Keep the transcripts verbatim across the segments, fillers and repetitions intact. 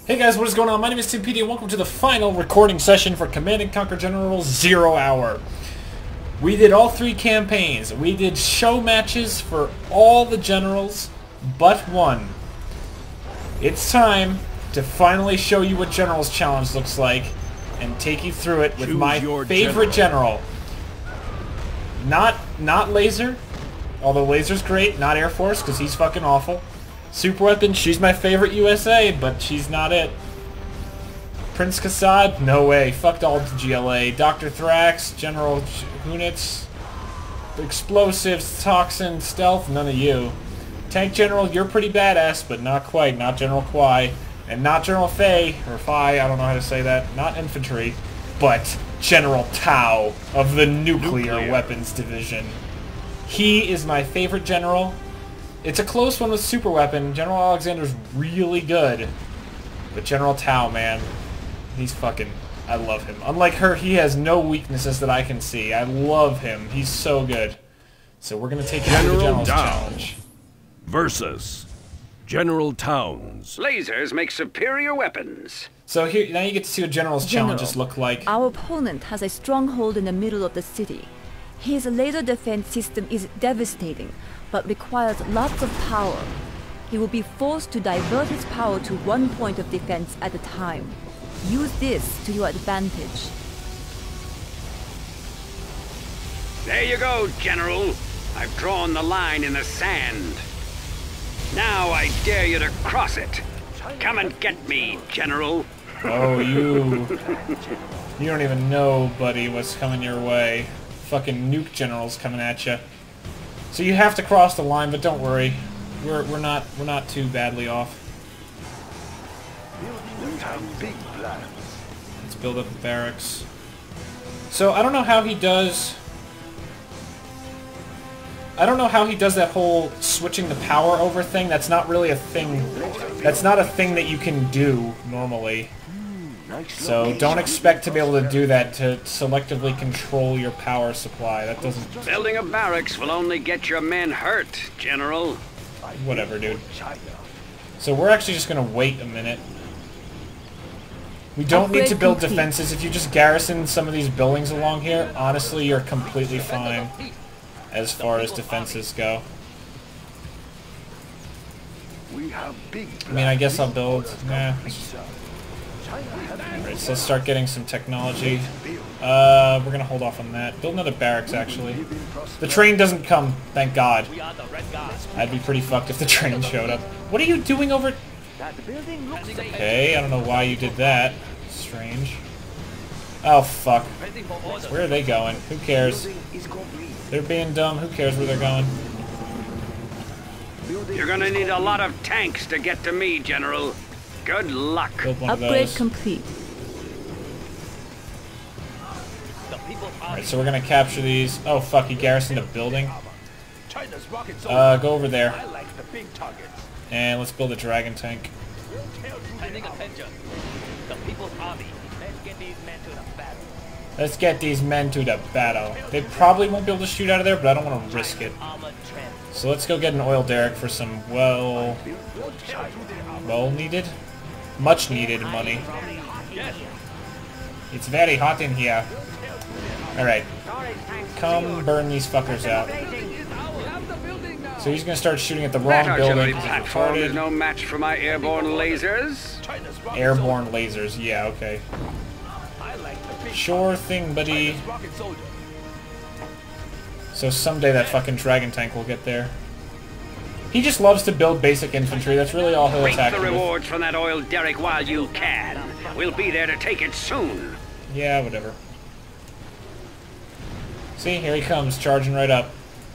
Hey guys, what is going on? My name is Tim P D and welcome to the final recording session for Command and Conquer General Zero Hour. We did all three campaigns. We did show matches for all the generals but one. It's time to finally show you what General's Challenge looks like and take you through it with Choose my favorite general. general. Not, not Laser, although Laser's great, not Air Force because he's fucking awful. Super Weapon, she's my favorite U S A, but she's not it. Prince Kassad, no way. Fucked all the G L A. Doctor Thrax, General Hunitz, Explosives, Toxin, Stealth, none of you. Tank General, you're pretty badass, but not quite. Not General Kwai. And not General Fei, or Phi, I don't know how to say that. Not Infantry, but General Tau of the Nuclear, Nuclear. Weapons Division. He is my favorite general. It's a close one with Super Weapon. General Alexander's really good. But General Tau, man, he's fucking... I love him. Unlike her, he has no weaknesses that I can see. I love him. He's so good. So we're going to take him to the General's Challenge. Versus General Towns. Lasers make superior weapons. So here, now you get to see what General's General, Challenges look like. Our opponent has a stronghold in the middle of the city. His laser defense system is devastating, but requires lots of power. He will be forced to divert his power to one point of defense at a time. Use this to your advantage. There you go, General. I've drawn the line in the sand. Now I dare you to cross it. Come and get me, General. Oh, you... You don't even know, buddy, what's coming your way. Fucking nuke generals coming at you. So you have to cross the line, but don't worry. We're we're not we're not too badly off. Let's build up the barracks. So I don't know how he does. I don't know how he does that whole switching the power over thing. That's not really a thing. That's not a thing that you can do normally. So don't expect to be able to do that to selectively control your power supply. That doesn't... Building a barracks will only get your men hurt, General. Whatever, dude. So we're actually just going to wait a minute. We don't need to build defenses. If you just garrison some of these buildings along here, honestly, you're completely fine as far as defenses go. I mean, I guess I'll build... Nah. Alright, so let's start getting some technology. Uh, we're gonna hold off on that. Build another barracks, actually. The train doesn't come, thank God. I'd be pretty fucked if the train showed up. What are you doing over... Okay, I don't know why you did that. Strange. Oh, fuck. Where are they going? Who cares? They're being dumb. Who cares where they're going? You're gonna need a lot of tanks to get to me, General. Good luck. Upgrade complete. Alright, so we're gonna capture these. Oh fuck, he garrisoned a building. Uh, go over there. And let's build a dragon tank. Let's get these men to the battle. They probably won't be able to shoot out of there, but I don't want to risk it. So let's go get an oil derrick for some well... well needed? Much needed money. It's very hot in here. Alright. Come burn these fuckers out. So he's gonna start shooting at the wrong that building. Platform is no match for my airborne lasers. Airborne lasers, yeah, okay. Sure thing, buddy. So someday that fucking dragon tank will get there. He just loves to build basic infantry. That's really all he'll Reap attack the with. rewards from that oil derrick while you can. We'll be there to take it soon. Yeah, whatever. See, here he comes, charging right up.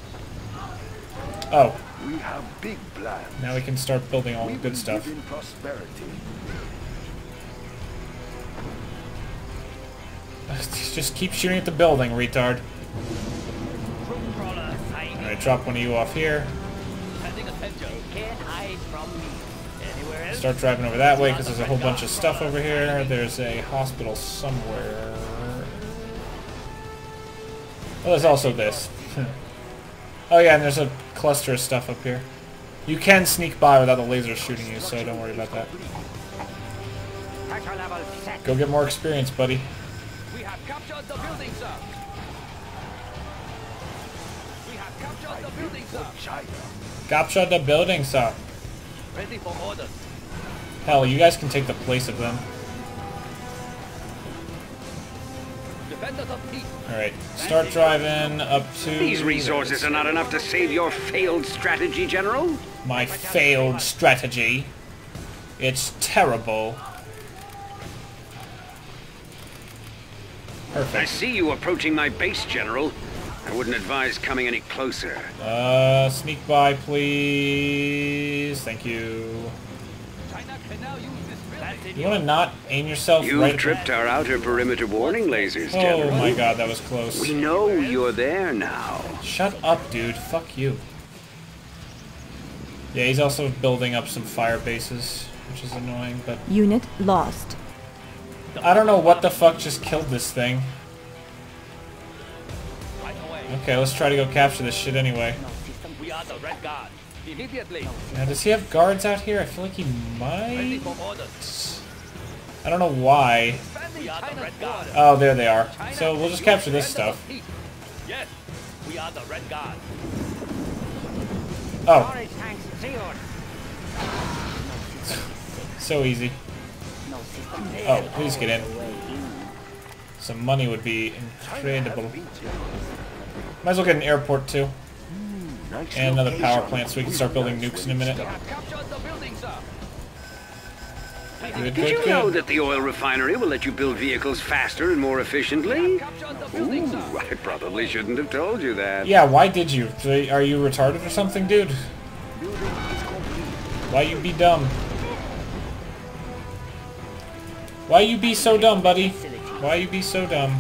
Oh. We have big plans. Now we can start building all the good stuff. Just keep shooting at the building, retard. Alright, drop one of you off here. Start driving over that way because there's a whole bunch of stuff over here. There's a hospital somewhere. Oh, there's also this. Oh yeah, and there's a cluster of stuff up here. You can sneak by without the laser shooting you, so don't worry about that. Pressure level set. Go get more experience, buddy. We have captured the building, sir. We have captured the building, sir. China. Capture the building, sir. Ready for orders. Hell, you guys can take the place of them. Defenders of peace. Alright, start driving up to... These resources are not enough to save your failed strategy, General. My failed strategy. It's terrible. I Perfect. see you approaching my base, General. I wouldn't advise coming any closer. Uh, sneak by, please. Thank you. China can now use this building. You want to not aim yourself You've right... tripped our outer perimeter warning lasers, Oh General. my god, that was close. We know you're there now. Shut up, dude. Fuck you. Yeah, he's also building up some fire bases, which is annoying, but... Unit lost. I don't know what the fuck just killed this thing. Right away. Okay, let's try to go capture this shit anyway. We are the Red Guard. Immediately. Now, does he have guards out here? I feel like he Ready might... for orders. I don't know why. We are the Red Guard. Oh, there they are. So we'll just capture this stuff. Yes. We are the Red Guard. Oh. So easy. Oh, please get in. Some money would be incredible. Might as well get an airport too. And another power plant so we can start building nukes in a minute. Captured the building, sir. Good, Did you good, know good. that the oil refinery will let you build vehicles faster and more efficiently? Captured the building, Ooh, sir. I probably shouldn't have told you that. Yeah, why did you? Are you retarded or something, dude? Why you be dumb? Why you be so dumb, buddy? Why you be so dumb?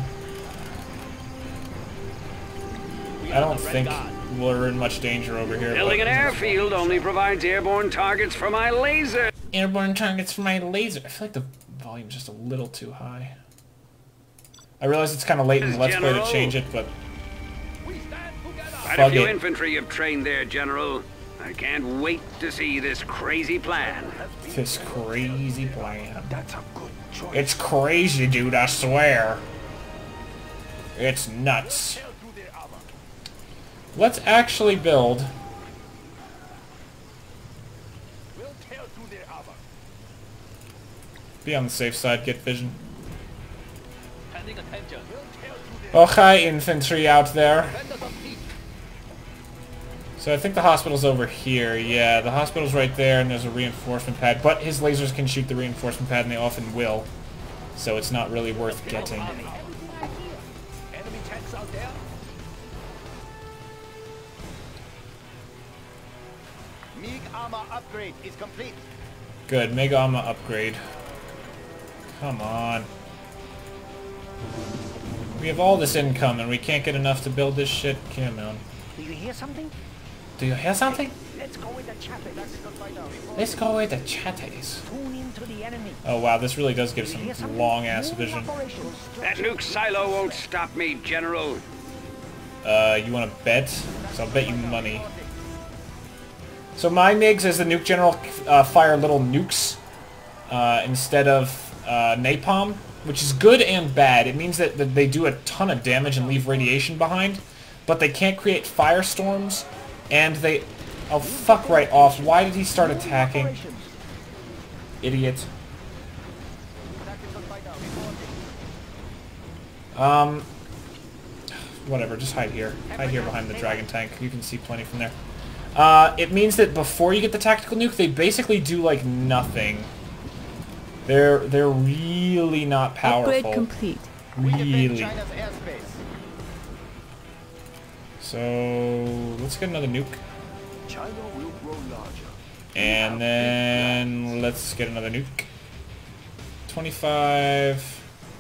I don't think we're in much danger over here. Building an but- airfield only provides airborne targets for my laser. Airborne targets for my laser. I feel like the volume's just a little too high. I realize it's kind of late in the Let's Play to General. change it, but We stand together. Quite a Fuck few it. infantry you've trained there, General. I can't wait to see this crazy plan. this crazy plan. That's a good choice. It's crazy, dude, I swear. It's nuts. Let's actually build... We'll tear through their armor. Be on the safe side, get vision. Paying attention. We'll tear through their Oh, hi, infantry out there. defenders of peace. So I think the hospital's over here. Yeah, the hospital's right there, and there's a reinforcement pad. But his lasers can shoot the reinforcement pad, and they often will. So it's not really worth getting. Enemy tanks out there. MiG armor upgrade is complete. Good, Mega Arma upgrade. Come on. We have all this income, and we can't get enough to build this shit. Come on. Do you hear something? Do you hear something? Let's go with the chatters. Let's go with the chatties. Tune into the enemy. Oh wow, this really does give Do you hear some something? long-ass Moving vision. operations. That nuke silo won't stop me, General. Uh, you want to bet? So I'll bet you money. So my MiGs, as the nuke general, uh, fire little nukes uh, instead of uh, napalm, which is good and bad. It means that, that they do a ton of damage and leave radiation behind, but they can't create firestorms, and they... Oh, fuck right off. Why did he start attacking? Operations. Idiot. Um... Whatever, just hide here. Hide here behind the dragon tank. You can see plenty from there. Uh, it means that before you get the tactical nuke, they basically do, like, nothing. They're they're really not powerful. Upgrade complete. We defend Really. China's airspace. So let's get another nuke, China will grow larger. and then let's get another nuke. twenty-five.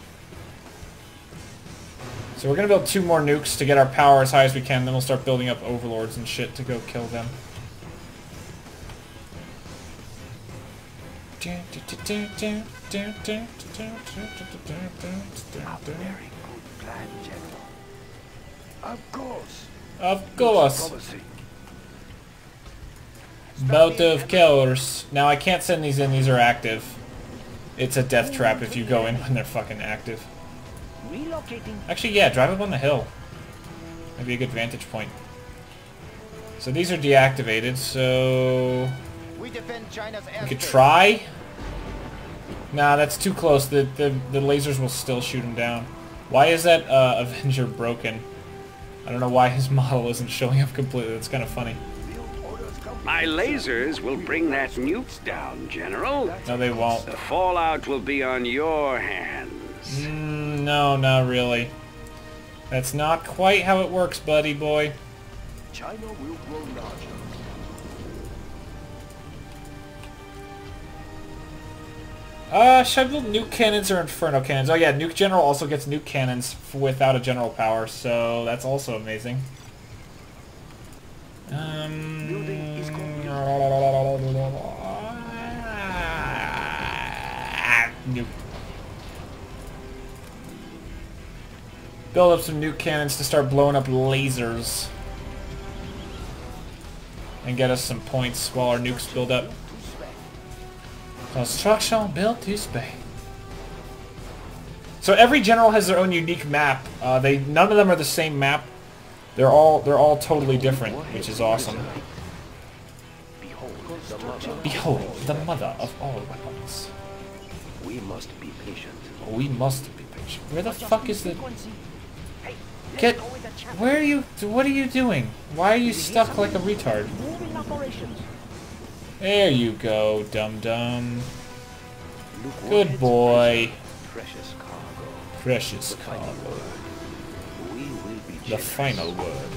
So we're gonna build two more nukes to get our power as high as we can. Then we'll start building up overlords and shit to go kill them. A very good plan, General. Of course. Of course. Promising. Bout of killers. Now I can't send these in, these are active. It's a death trap if you go in when they're fucking active. Relocating. Actually, yeah, drive up on the hill. That'd be a good vantage point. So these are deactivated, so... We defend China's we could try? Nah, that's too close. The, the, the lasers will still shoot him down. Why is that uh, Avenger broken? I don't know why his model isn't showing up completely. That's kind of funny. My lasers will bring that nuke down, General. No, they won't. The fallout will be on your hands. Mm, no, not really. That's not quite how it works, buddy boy. China will grow larger. Uh, should I build nuke cannons or inferno cannons? Oh yeah, nuke general also gets nuke cannons f without a general power, so that's also amazing. Um, nuke. Build up some nuke cannons to start blowing up lasers. And get us some points while our nukes build up. Construction built to spec. So every general has their own unique map. Uh, they none of them are the same map. They're all they're all totally different, which is awesome. Behold the mother of all weapons. We must be patient. We must be patient. Where the fuck is the? Get. Where are you? What are you doing? Why are you stuck like a retard? Moving operations. There you go, dum dum. Good boy. Precious cargo. Precious cargo. We will be The generous. final word.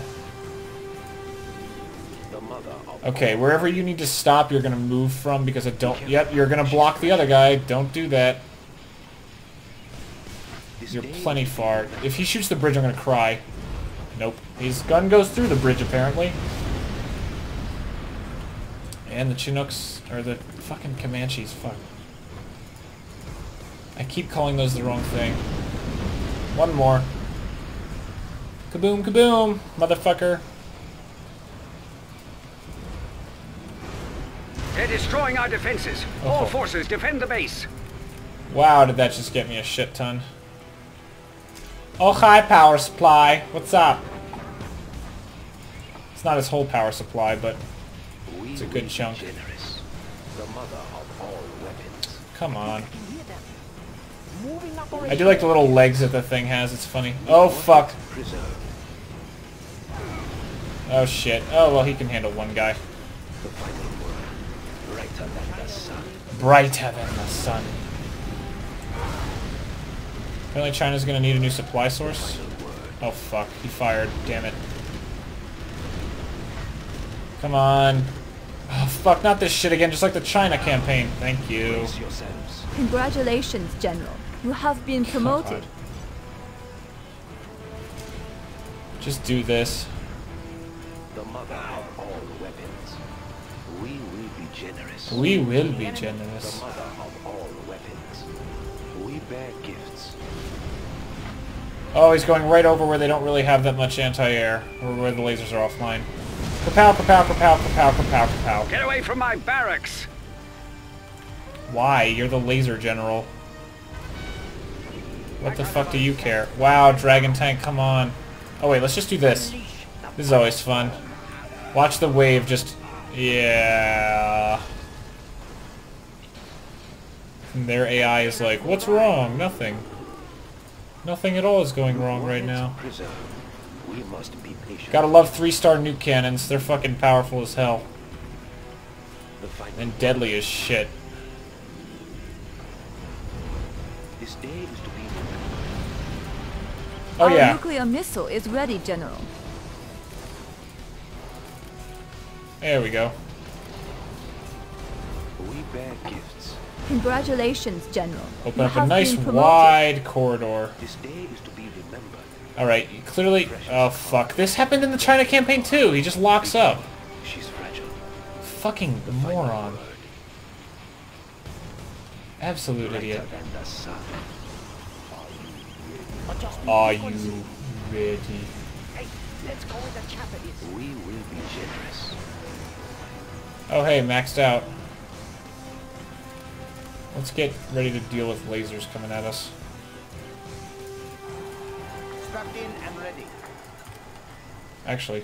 The mother of Okay, wherever you need to stop, you're gonna move from because I don't. Yep, you're gonna block the other guy. Don't do that. You're plenty far. If he shoots the bridge, I'm gonna cry. Nope. His gun goes through the bridge apparently. And the Chinooks, or the fucking Comanches, fuck. I keep calling those the wrong thing. One more. Kaboom, kaboom, motherfucker. They're destroying our defenses. Oh. All forces defend the base. Wow, did that just get me a shit ton. Oh, hi, power supply. What's up? It's not his whole power supply, but we it's a will good be chunk. generous. The mother of all weapons. Come on. Moving operations. I do like the little legs that the thing has. It's funny. Oh, fuck. Preserve. Oh, shit. Oh, well, he can handle one guy. The final word. Brighter than the sun. Brighter than the sun. Apparently China's gonna need a new supply source. Oh, fuck. He fired. Damn it. Come on. Oh, fuck. Not this shit again. Just like the China campaign. Thank you. Brace yourselves. Congratulations, General. You have been promoted. God. Just do this. The mother of all weapons. We will be generous. We will be The generous. mother of all weapons. We bear gifts. Oh, he's going right over where they don't really have that much anti-air, or where the lasers are offline. Kapow, kapow, kapow, kapow, kapow, kapow. Get away from my barracks. Why? You're the laser general. What the fuck do you care? Wow, Dragon Tank, come on. Oh wait, let's just do this. This is always fun. Watch the wave just... Yeah... And their A I is like, what's wrong? Nothing. Nothing at all is going wrong right now. Preserve. We must be patient. Gotta love three-star nuke cannons. They're fucking powerful as hell. The final And deadly as shit. This day is to be Oh Our yeah. nuclear missile is ready, General. There we go. we bear gifts. Congratulations, General. Open You up a have nice been promoted. wide corridor. This day is to be remembered. Alright, clearly... Oh, fuck. This happened in the China campaign, too. He just locks up. She's fragile. Fucking moron. Absolute idiot. Brighter than the sun. Are you ready? Hey, let's go with the chopper. It's We will be generous. Oh, hey, maxed out. Let's get ready to deal with lasers coming at us. Strapped in and ready. Actually,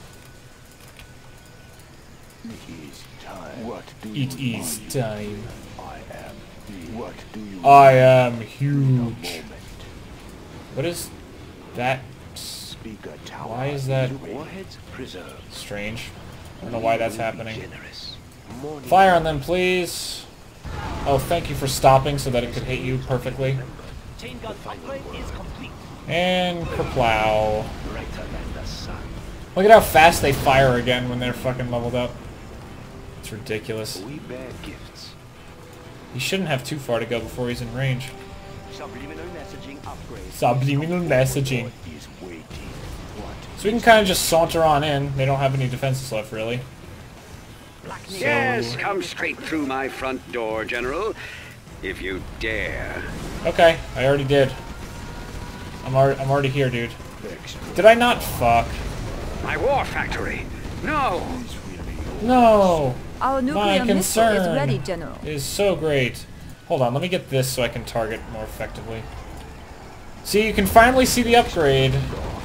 It is time. What do it you is need? time. I am the. What do you I am huge. moment? What is that? Speaker tower. Why is that Warheads preserved. strange? I don't know why that's happening. Generous. Morning. Fire on them, please. Oh, thank you for stopping so that it could hit you perfectly. Chain gun upgrade is complete. And kerplow. Brighter than the sun. Look at how fast they fire again when they're fucking leveled up. It's ridiculous. We bear gifts. He shouldn't have too far to go before he's in range. Subliminal messaging upgrade. Subliminal messaging. Is waiting. What? So we can kind of just saunter on in. They don't have any defenses left, really. So, Yes, come straight through my front door, General. If you dare. okay, I already did. I'm already, I'm already here, dude. Did I not fuck? My war factory. No. No! Our My nuclear missile is concern ready, General. is so great. Hold on, let me get this so I can target more effectively. See, you can finally see the upgrade.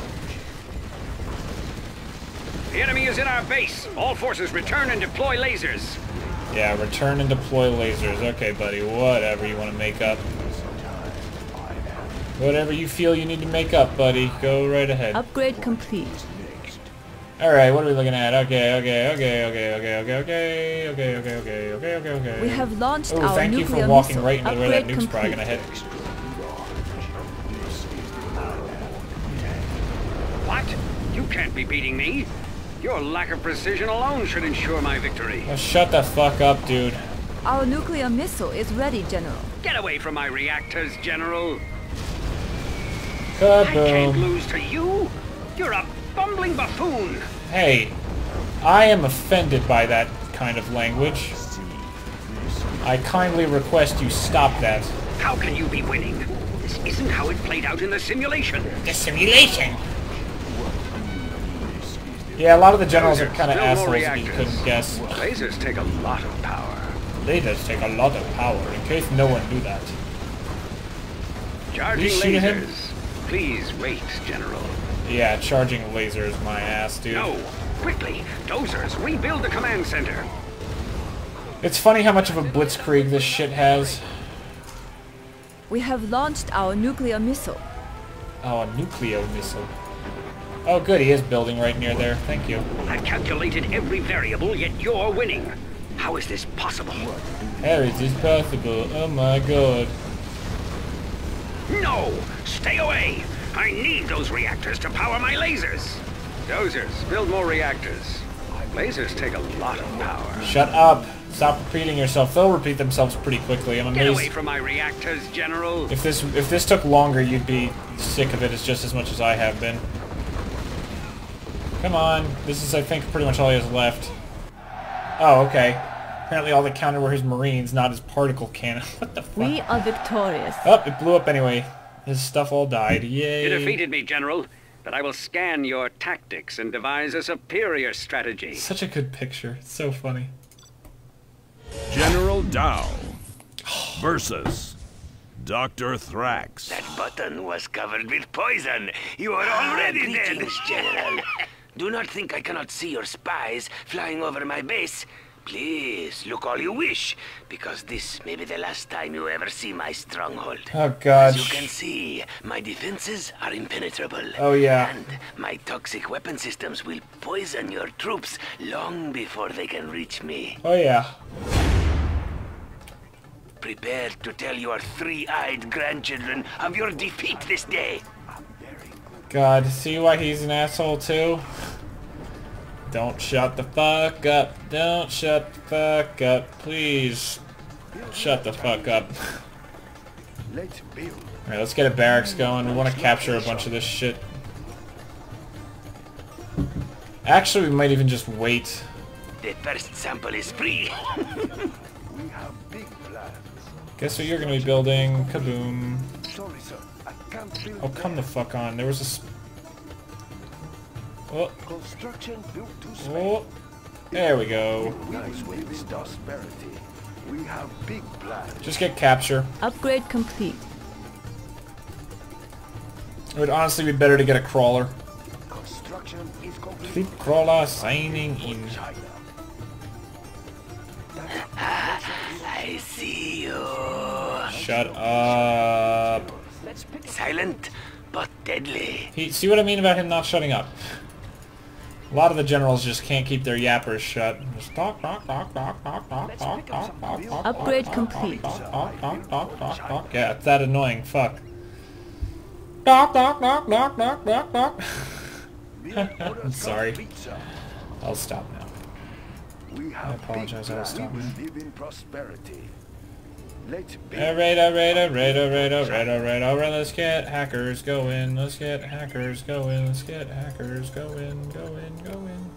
The enemy is in our base. All forces return and deploy lasers. Yeah, return and deploy lasers. Okay, buddy, whatever you want to make up. Whatever you feel you need to make up, buddy. Go right ahead. Upgrade complete. Alright, what are we looking at? Okay, okay, okay, okay, okay, okay, okay, okay, okay, okay, okay, okay, okay. We have launched Oh, our thank you nuclear for walking missile. right into where that Upgrade nuke's probably gonna complete. hit. What? You can't be beating me. Your lack of precision alone should ensure my victory. Oh, shut the fuck up, dude. Our nuclear missile is ready, General. Get away from my reactors, General. I can't Kaboom. lose to you. You're a bumbling buffoon. Hey, I am offended by that kind of language. I kindly request you stop that. How can you be winning? This isn't how it played out in the simulation. The simulation! Yeah, a lot of the generals are kind of Still more assholes if you reactors. couldn't guess. Lasers take a lot of power. Lasers take a lot of power, in case no one knew that. Charging Did you shoot him? lasers. Please wait, General. Yeah, charging lasers, my ass, dude. No. Quickly. Dozers, rebuild the command center. It's funny how much of a blitzkrieg this shit has. We have launched our nuclear missile. Oh, a nucleo missile. Oh, good, he is building right near there. Thank you. I've calculated every variable, yet you're winning. How is this possible? How is this possible? Oh my god. No! Stay away! I need those reactors to power my lasers! Dozers, build more reactors. Lasers take a lot of power. Shut up. Stop repeating yourself. They'll repeat themselves pretty quickly. I'm Get away amazed. from my reactors, General. If this if this took longer, you'd be sick of it as just as much as I have been. Come on. This is, I think, pretty much all he has left. Oh, okay. Apparently all that counted were his marines, not his particle cannon. What the fuck? We are victorious. Oh, it blew up anyway. His stuff all died. Yay. You defeated me, General, but I will scan your tactics and devise a superior strategy. Such a good picture. It's so funny. General Dow versus Doctor Thrax. That button was covered with poison. You are already dead. General. Do not think I cannot see your spies flying over my base. Please, look all you wish, because this may be the last time you ever see my stronghold. Oh god. As you can see, my defenses are impenetrable. Oh, yeah. And my toxic weapon systems will poison your troops long before they can reach me. Oh yeah. Prepare to tell your three-eyed grandchildren of your defeat this day. God, see why he's an asshole too? Don't shut the fuck up. Don't shut the fuck up. Please. Shut the fuck up. Let's build. Alright, let's get a barracks going. We want to capture a bunch of this shit. Actually, we might even just wait. The first sample is free. We have big plans. Guess what you're gonna be building? Kaboom. Sorry, sir. I can't build. Oh, come the fuck on. There was a... Sp oh, Construction built to oh. There we go. Nice with prosperity. We have big plans. Just get capture. Upgrade complete. It would honestly be better to get a crawler. Construction is complete. Troop crawler signing in. China. I see you. Shut up. Silent, but deadly. He, see what I mean about him not shutting up? A lot of the generals just can't keep their yappers shut. Just talk, talk, talk, talk, talk, talk, talk, talk, talk, talk. Upgrade complete. Talk, talk, talk, talk, talk, talk. Yeah, it's that annoying. Fuck. Talk, talk, talk, talk, talk, talk, talk. I'm sorry. I'll stop now. We have I apologize, big I will stop plans. now. We will live in prosperity. Let's be Alright, alright, alright, alright, alright, alright, alright, let's get hackers going, let's get hackers going, let's get hackers going, going, going.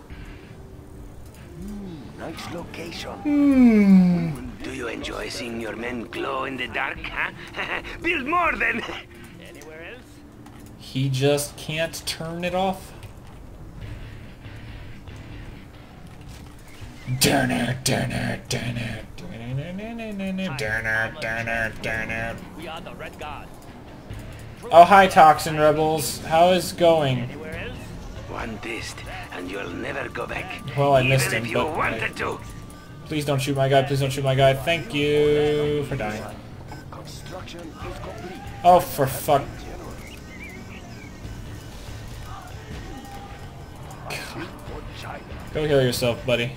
nice location. Hmm. Do you enjoy seeing your men glow in the dark, huh? Build more then. Anywhere else? He just can't turn it off. Durner, Durner, Durner, Durner, Durner, Durner, Durner. We are the Red Guard. Oh, hi, Toxin Rebels. How is it going? Anywhere else? One taste, and you'll never go back. Well, I missed even him, if you but wanted I- to. Please don't shoot my guy, please don't shoot my guy. Thank you for dying. Construction is complete. Oh, for fuck. For China. Go heal yourself, buddy.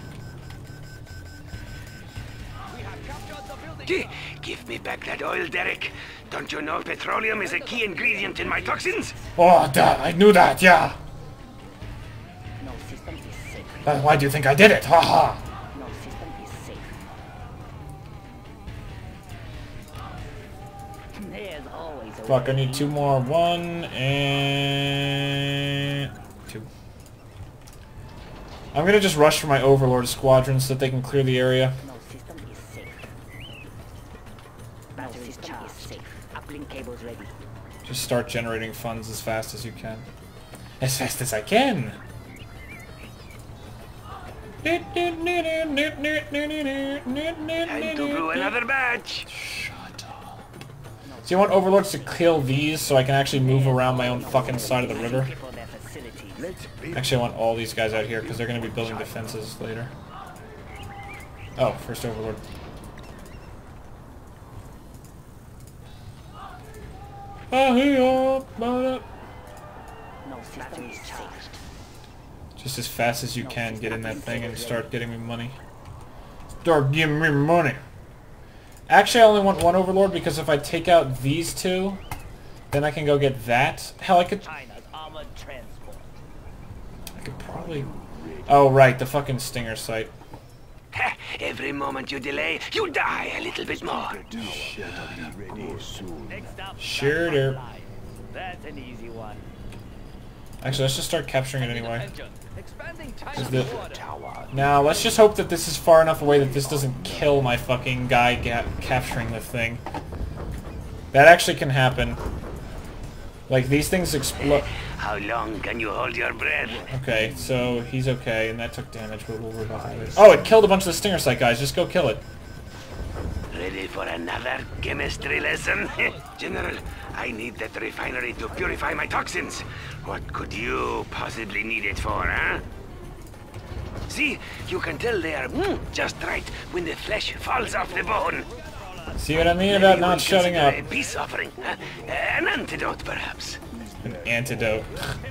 Gee, give me back that oil, Derek. Don't you know petroleum is a key ingredient in my toxins? Oh, duh, I knew that, yeah. No system is safe. Uh, why do you think I did it? Haha. No system is safe. There's always a Fuck, I way. need two more. One and two. I'm gonna just rush for my Overlord squadron so that they can clear the area. No system is safe. Battery system is safe. Uplink cables ready. Just start generating funds as fast as you can. As fast as I can! Time to brew another batch. So you want Overlords to kill these so I can actually move around my own fucking side of the river? For their facility. Let's build. Actually, I want all these guys out here because they're going to be building defenses later. Oh, first Overlord. Ah, hey, about it. No system is charged. Just as fast as you can, get in that thing and start getting me money. Start giving me money. Actually, I only want one Overlord because if I take out these two, then I can go get that. Hell, I could... China's armored transport. I could probably... Oh, right, the fucking Stinger site. Heh, every moment you delay, you die a little bit more. Next up, Sure, Battle derp. Line. That's an easy one. Actually, let's just start capturing it anyway. Attention. Expanding Is China's the- border. Now, let's just hope that this is far enough away that this doesn't kill my fucking guy ga capturing the thing. That actually can happen. Like, these things explode. How long can you hold your breath? Okay, so he's okay, and that took damage, but we'll worry about that later. Oh, it killed a bunch of the Stinger Site guys. Just go kill it. Ready for another chemistry lesson? General, I need that refinery to purify my toxins. What could you possibly need it for, huh? See, you can tell they are mm, just right when the flesh falls off the bone. See what I mean Maybe about we'll not shutting up? consider a peace offering, huh? An antidote, perhaps. An antidote.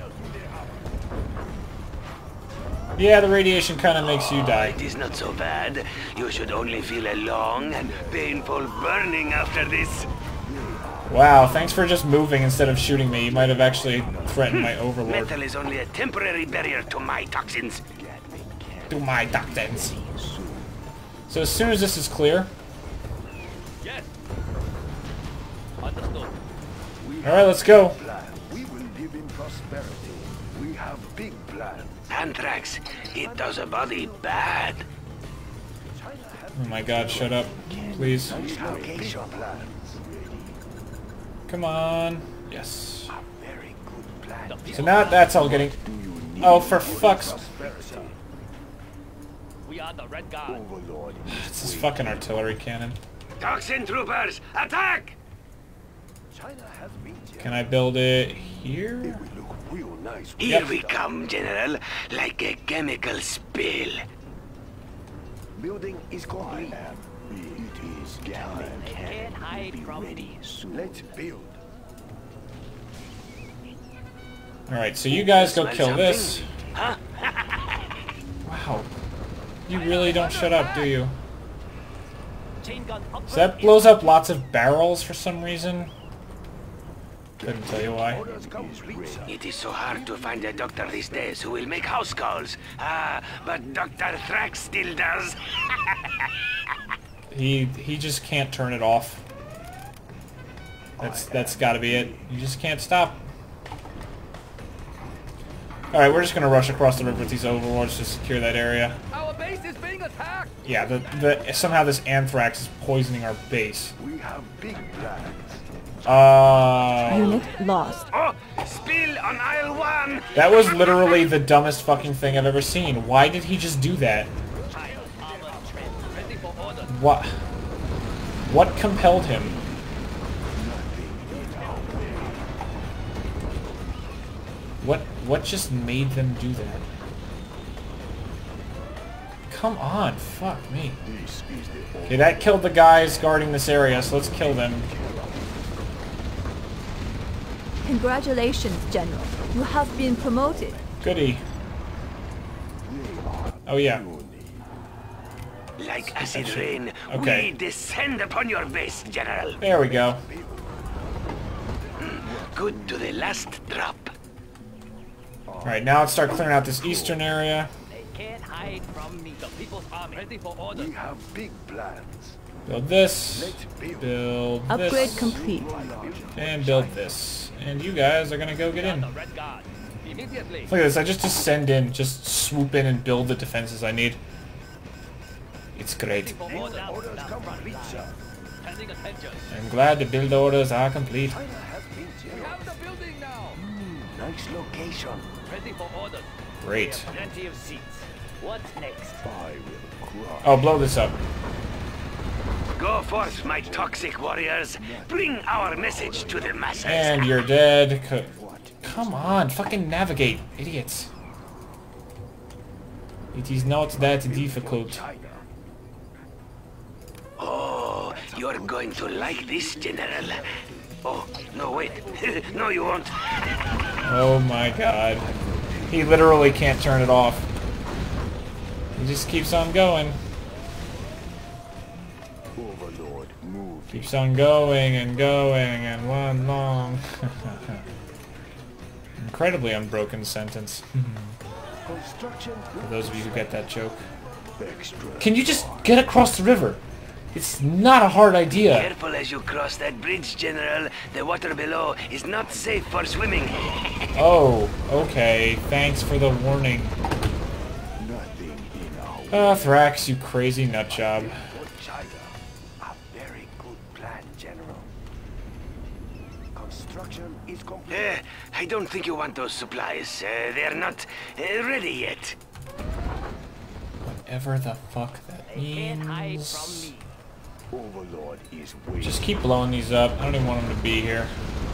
Yeah, the radiation kind of makes you die. It is not so bad. You should only feel a long and painful burning after this. Wow, thanks for just moving instead of shooting me. You might have actually threatened my Overlord. Metal is only a temporary barrier to my toxins. To my toxins. So as soon as this is clear... Yes. Understood. Alright, let's go. Plan. We will live in prosperity. We have big plans. Anthrax, it does a body bad. Oh my god, shut up. Please. Nice location plans. Come on. Yes. Very good plan. So now that's all getting... Oh, for fuck's... Prosperity. We got the red guard. Overlord It's this fucking artillery cannon. Toxin troopers, attack! China has been here. Can I build it It here? will look real nice. Here Yep. we come, General, like a chemical spill. Building is complete. It is time. Can't hide from Ready soon. Let's build. Alright, so you guys go Smell kill something? this. Huh? Wow. You really don't shut up, do you? chain gun upgrade. So that blows up lots of barrels for some reason. Couldn't tell you why. Orders complete, sir. It is so hard to find a doctor these days who will make house calls. Ah, but Doctor Thrax still does. He he just can't turn it off. That's that's got to be it. You just can't stop. All right, we're just gonna rush across the river with these overlords to secure that area. Our base is being attacked. Yeah, the the somehow this anthrax is poisoning our base. We have big plans. Uh, Unit lost. Oh, spill on aisle one. that was literally the dumbest fucking thing I've ever seen. Why did he just do that? Armor trend ready for order. What? What compelled him? What what just made them do that? Come on, fuck me. This is the Okay, that killed the guys guarding this area, so let's kill them. Congratulations, General. You have been promoted. Goody. Oh yeah. Like acid rain, Okay. we descend upon your base, General. There we go. Good to the last drop. Alright, now let's start clearing out this eastern area. They can't hide from me. The people's army ready for order. We have big plans. Build this. Let's build. Build Upgrade this. complete. And build this. And you guys are gonna go get in. The red guard. Immediately. Look at this, I just descend in, just swoop in and build the defenses I need. It's great. For order. Orders complete, sir. Pending attention. I'm glad the build orders are complete. China has been We here. have the building now. Nice location. Ready for order. Great. Plenty of seats. What's next? I will crush. Oh, blow this up. Go forth, my toxic warriors. Bring our message to the masses. And you're dead. Co- Come on, fucking navigate, idiots. It is not that difficult. China. Oh, you're going to like this, General. Oh, no, wait. No, you won't. Oh my god. He literally can't turn it off. He just keeps on going. Overlord, move. Keeps on going and going and one long... Incredibly unbroken sentence. Construction. For those of you who get that joke. Extra. Can you just get across the river? It's not a hard idea. Careful as you cross that bridge, General. The water below is not safe for swimming. Oh, okay. Thanks for the warning. Nothing in our way. Ah, Thrax, you crazy nutjob. For China. A very good plan, General. Construction is complete. Uh, I don't think you want those supplies. Uh, they're not uh, ready yet. Whatever the fuck that They can't hide means. from me. Overlord is waiting. Just keep blowing these up. I don't even want them to be here.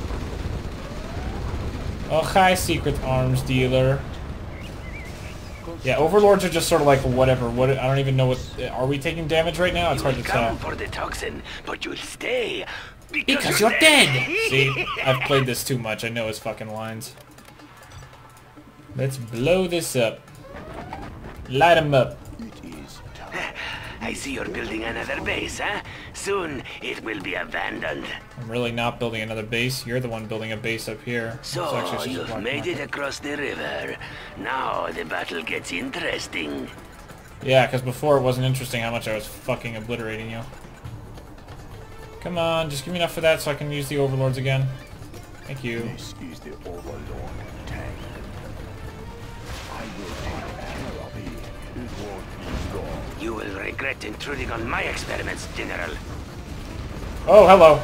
Oh, hi, secret arms dealer. Yeah, overlords are just sort of like whatever. What I don't even know what. Are we taking damage right now? It's You hard will to come tell. for the toxin, but you'll stay. Because, Because you're dead! See, I've played this too much. I know his fucking lines. Let's blow this up. Light him up. It is time. I see you're building another base, huh? Soon it will be abandoned. I'm really not building another base. You're the one building a base up here. So It's actually just a you've black made market. it across the river. Now the battle gets interesting. Yeah, because before it wasn't interesting how much I was fucking obliterating you. Come on, just give me enough for that so I can use the overlords again. Thank you. This is the Overlord tank. I will take care of it. It won't be long. You will regret intruding on my experiments, General. Oh, hello.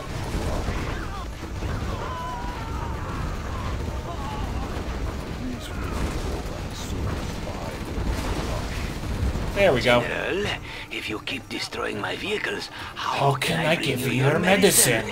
This will be over soon as I will crush. There we go. General, if you keep destroying my vehicles, how, How can I give you your medicine?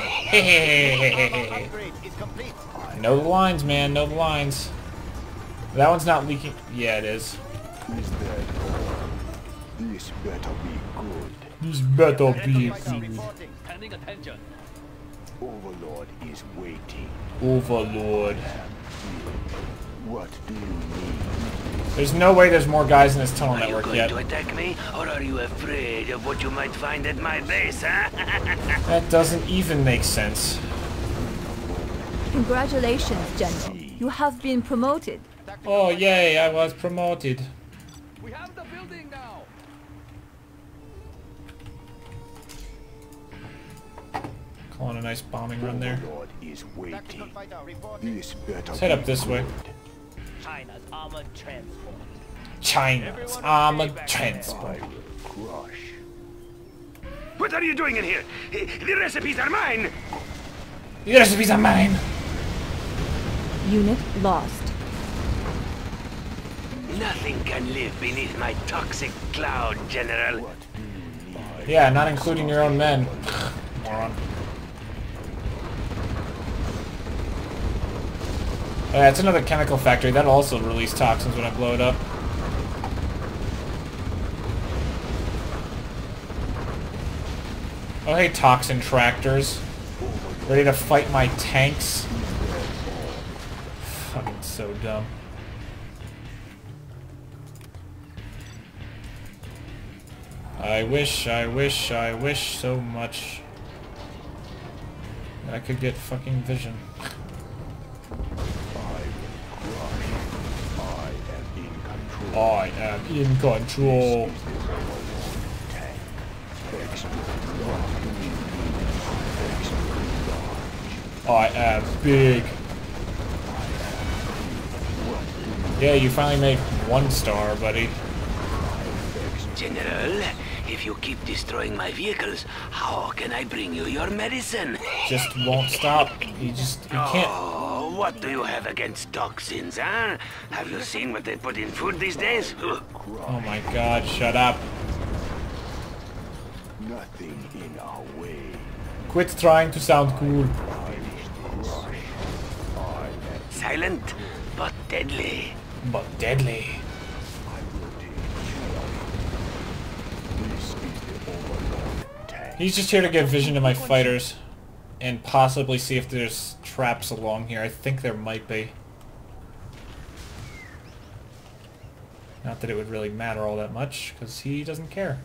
Know the lines, man. Know the lines. That one's not leaking. Yeah, it is. Is that all? This better be good. This better be Vessel good. reporting. Pending attention. Overlord is waiting. Overlord. What do you need? There's no way there's more guys in this tunnel Are you network going yet. to attack me, or are you afraid of what you might find at my base, huh? That doesn't even make sense. Congratulations, General. You have been promoted. Oh, yay, I was promoted. We have the building now. Calling a nice bombing run there. Overlord is waiting. This better Let's head up be this way. good. China's armored transport. China's armored transport. I will crush. What are you doing in here? The recipes are mine! The recipes are mine. Unit lost. Nothing can live beneath my toxic cloud, General. Yeah, not including your own men. Moron. Yeah, it's another chemical factory. That'll also release toxins when I blow it up. Oh, hey, toxin tractors. Ready to fight my tanks? Fucking so dumb. I wish, I wish, I wish so much that I could get fucking vision. I am in control. I am big. Yeah, you finally made one star, buddy. General, if you keep destroying my vehicles, how can I bring you your medicine? Just won't stop. You just, you can't. Oh, what do you have against toxins, huh? Have you seen what they put in food these days? Ugh. Oh my god, shut up. Nothing in our way. Quit trying to sound cool. Silent, but deadly. But deadly. He's just here to give vision to my fighters and possibly see if there's traps along here. I think there might be. Not that it would really matter all that much, because he doesn't care.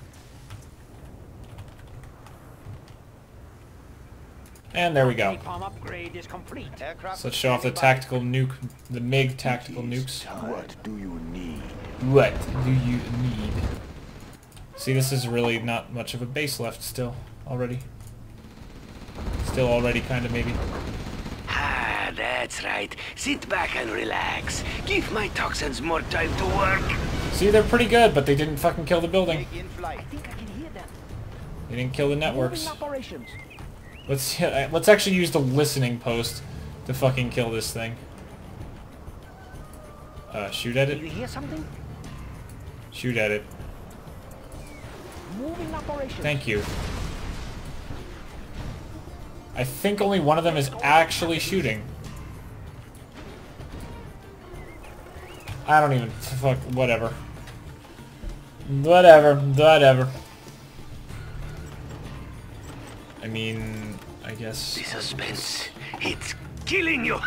And there we go. Napalm upgrade is complete. So let's show off the tactical nuke, the MiG tactical nukes. What do you need? What do you need? See, this is really not much of a base left still, already. Still already, kind of, maybe. Ah, that's right. Sit back and relax. Give my toxins more time to work. See, they're pretty good, but they didn't fucking kill the building. I think I can hear them. They didn't kill the networks. Moving operations. Let's let's actually use the listening post to fucking kill this thing. Uh, shoot at Do you it. hear something? Shoot at it. Moving operations. Thank you. I think only one of them is actually shooting. I don't even fuck. Whatever. Whatever. Whatever. I mean, I guess. The suspense, it's killing you.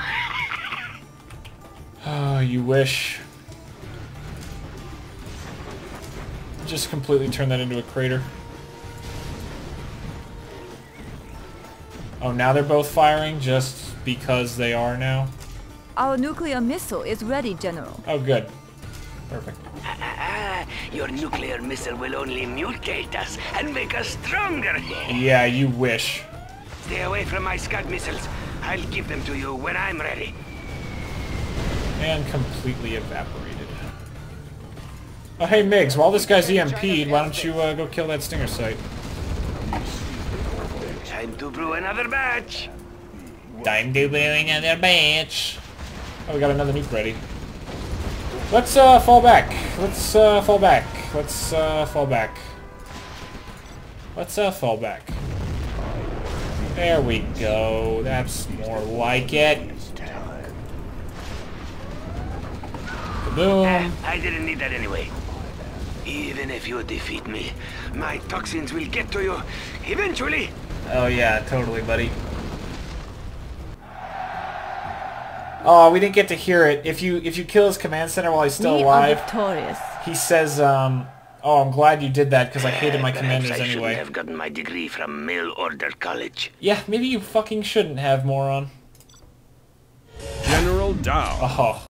Oh, you wish. Just completely turn that into a crater. Oh, now they're both firing just because they are now? Our nuclear missile is ready, General. Oh, good. Perfect. Ah, ah, ah, your nuclear missile will only mutate us and make us stronger. Yeah, you wish. Stay away from my Scud missiles. I'll give them to you when I'm ready. And completely evaporated. Oh, hey, Migs, while this guy's E M P'd, why don't you uh, go kill that Stinger site? Time to brew another batch. Time to blow another batch. Oh, we got another nuke ready. Let's uh, fall back. Let's uh, fall back. Let's uh, fall back. Let's uh, fall back. There we go. That's more like it. Boom. Eh, I didn't need that anyway. Even if you defeat me, my toxins will get to you eventually. Oh yeah, totally, buddy. Oh, we didn't get to hear it. If you if you kill his command center while he's still We are alive, victorious. he says, um, "Oh, I'm glad you did that because I hated my Perhaps commanders I shouldn't anyway." have gotten my degree from Mail Order College. Yeah, maybe you fucking shouldn't have, moron. General down. Oh.